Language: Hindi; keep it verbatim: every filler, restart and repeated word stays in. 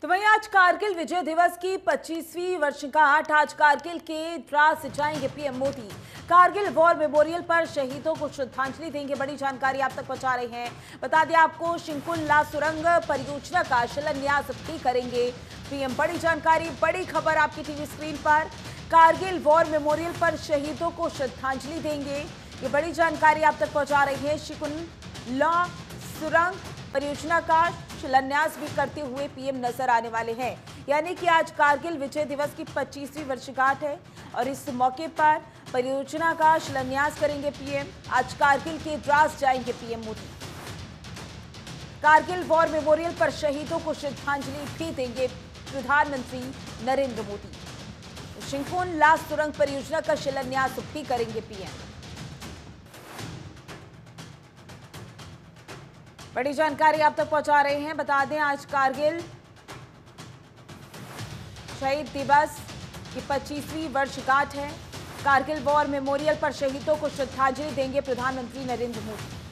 तो वहीं आज कारगिल विजय दिवस की पच्चीसवीं वर्षगांठ। आज कारगिल के द्रास जाएंगे PM Modi. Kargil war memorial पर शहीदों को श्रद्धांजलि देंगे। बड़ी जानकारी आप तक पहुंचा रहे हैं। बता दें आपको, शिंकुन ला सुरंग परियोजना का शिलान्यास भी करेंगे पीएम। बड़ी जानकारी, बड़ी खबर आपकी टीवी स्क्रीन पर। कारगिल वॉर मेमोरियल पर शहीदों को श्रद्धांजलि देंगे, ये बड़ी जानकारी आप तक पहुंचा रही है। शिंकुन ला सुरंग परियोजना का शिलान्यास भी करते हुए पीएम नजर आने वाले हैं। यानी कि आज कारगिल विजय दिवस की पच्चीसवीं वर्षगांठ है और इस मौके पर परियोजना का शिलान्यास करेंगे पीएम। आज कारगिल के द्रास जाएंगे PM Modi. Kargil war memorial पर शहीदों को श्रद्धांजलि भी देंगे प्रधानमंत्री नरेंद्र मोदी। शिंकुन ला सुरंग परियोजना का शिलान्यास भी करेंगे पीएम। बड़ी जानकारी आप तक पहुंचा रहे हैं। बता दें, आज कारगिल शहीद दिवस की पच्चीसवीं वर्षगांठ है। कारगिल वॉर मेमोरियल पर शहीदों को श्रद्धांजलि देंगे प्रधानमंत्री नरेंद्र मोदी।